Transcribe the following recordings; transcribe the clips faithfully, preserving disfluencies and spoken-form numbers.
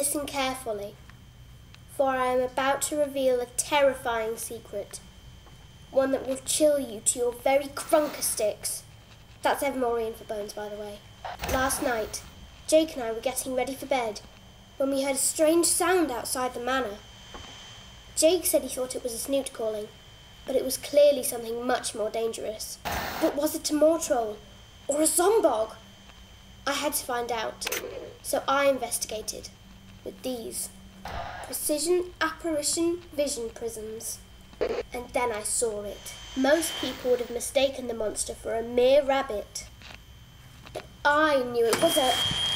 Listen carefully, for I am about to reveal a terrifying secret. One that will chill you to your very crunker sticks. That's Evermorean for bones, by the way. Last night, Jake and I were getting ready for bed when we heard a strange sound outside the manor. Jake said he thought it was a snoot calling, but it was clearly something much more dangerous. But was it a mortroll or a zombog? I had to find out, so I investigated with these precision apparition vision prisms. And then I saw it. Most people would have mistaken the monster for a mere rabbit. But I knew it was a...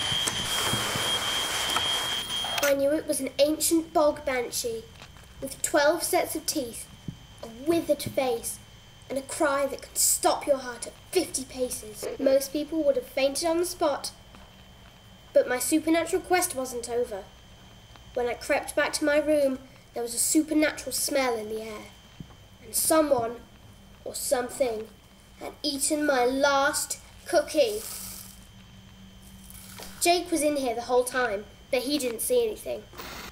I knew it was an ancient bog banshee with twelve sets of teeth, a withered face, and a cry that could stop your heart at fifty paces. Most people would have fainted on the spot. But my supernatural quest wasn't over. When I crept back to my room, there was a supernatural smell in the air. And someone, or something, had eaten my last cookie. Jake was in here the whole time, but he didn't see anything.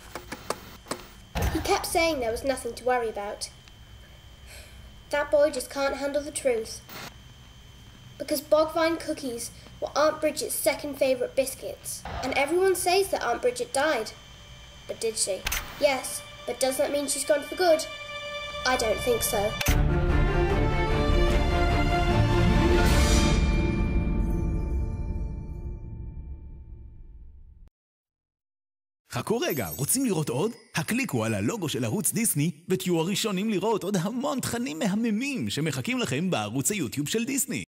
He kept saying there was nothing to worry about. That boy just can't handle the truth. Because Bogvine cookies were Aunt Bridget's second favourite biscuits. And everyone says that Aunt Bridget died. But did she? Yes, but does that mean she's gone for good? I don't think so. חכו רגע, רוצים לראות עוד? הקליקו על הלוגו של ערוץ דיסני ותהיו הראשונים לראות עוד המון תכנים מהממים שמחכים לכם בערוץ היוטיוב של דיסני.